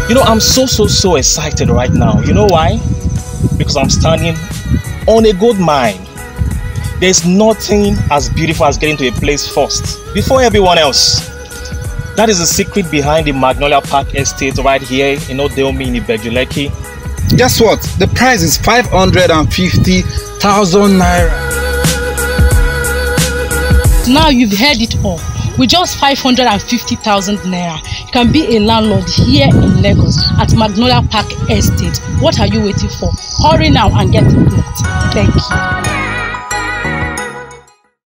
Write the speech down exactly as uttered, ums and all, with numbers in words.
You know, I'm so, so, so excited right now. You know why? Because I'm standing on a gold mine. There's nothing as beautiful as getting to a place first, before everyone else. That is the secret behind the Magnonia Park Estate right here in Odeomi in ibeju, Lekki. Guess what? The price is five hundred fifty thousand naira. Now you've heard it all. With just five hundred fifty thousand naira, you can be a landlord here in Lagos at Magnonia Park Estate. What are you waiting for? Hurry now and get the plot. Thank you.